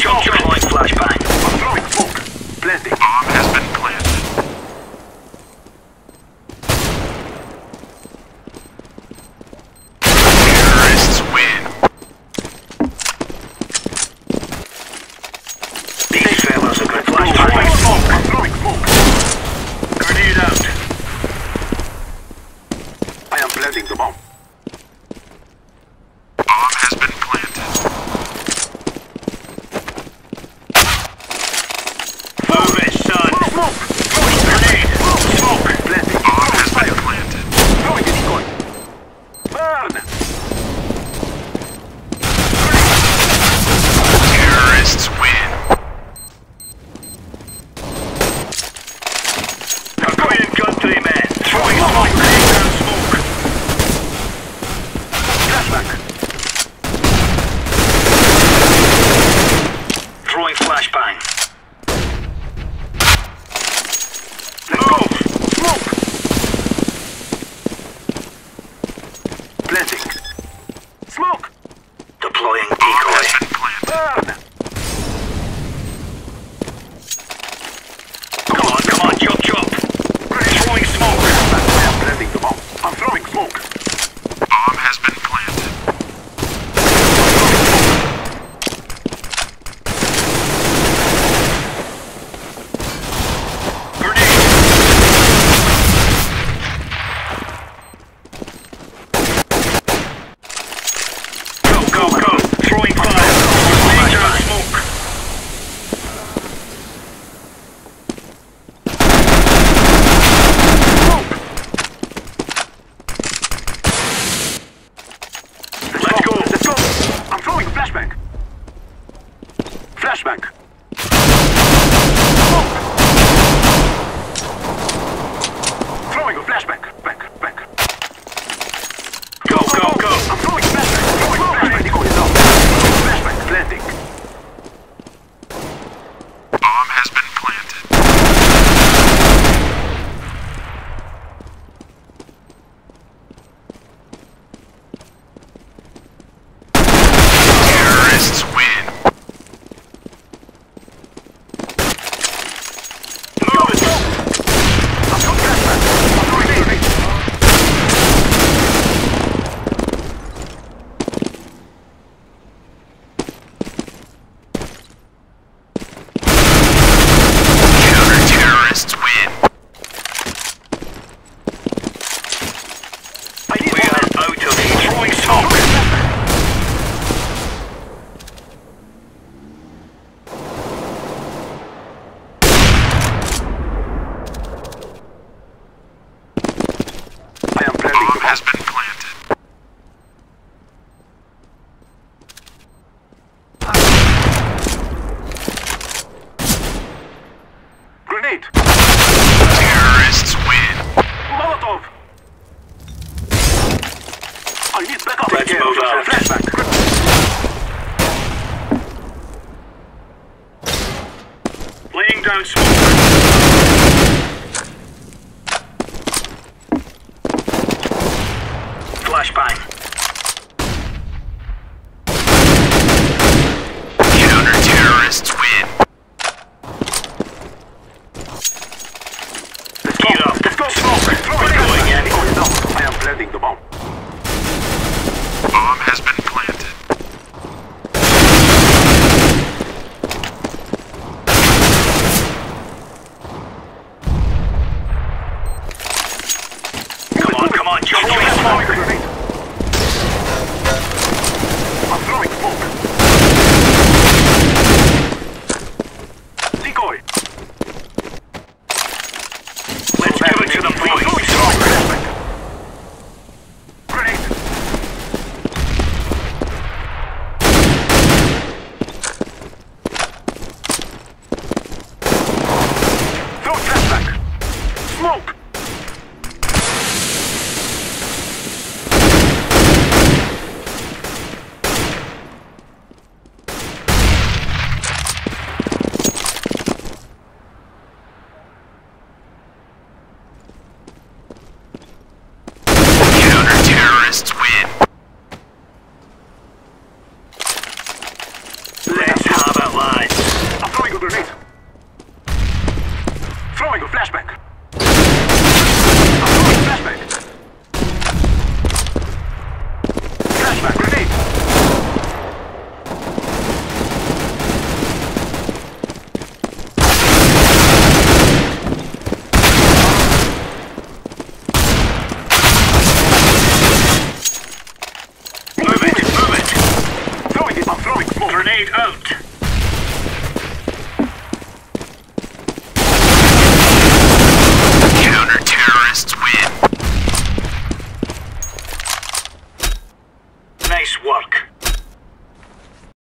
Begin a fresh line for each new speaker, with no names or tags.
jump, deploying flashbang.
I'm throwing smoke. Planting.
Bomb has been planted. Terrorists win.
These fellas are good
Throwing
flashbang.
smoke. I'm throwing smoke.
Grenade out.
I am planting the bomb.
Bomb has been planted.
Move it, son.
Smoke.
Throwing grenade.
Smoke. Planting.
Bomb has been planted.
Throwing a decoy. Burn.
Terrorists win.
Korean country, man. Throwing smoke. Grenade down smoke.
Flashback.
Throwing flashbang.
Move. Smoke. Planting. Smoke.
Deploying
Bomb
decoy.
has been planted.
Burn.
Come on, jump, jump. Throwing smoke.
I am planting the bomb. I'm throwing smoke.
Bomb has been planted.
Grenade. Go. Throwing fire. Grenade down smoke. Let's go.
Let's go. I'm throwing flashbang. Flashbang. Smoke. Throwing a flashbang. Back.
Go.
I'm throwing flashbang. Throwing flashbang. Decoy is out. Flashbang. Planting.
Bomb has been planted. Terrorists win.
Move it. I'm throwing flashbang. I'm throwing grenade.
Counter-terrorists win.
I need
We are out of here. Throwing smoke.
I am planting
Bomb
the
has
bomb.
been planted.
Grenade.
Terrorists win.
Molotov. I need backup.
Let's move out.
Flashback.
Laying down smoke. Flashbang.
Counter-terrorists win.
Get up.
Let's go. Smoke.
We're going in.
Decoy is out. I am planting the bomb.
Bomb has been planted.
Come on, jump.
Throwing smoke.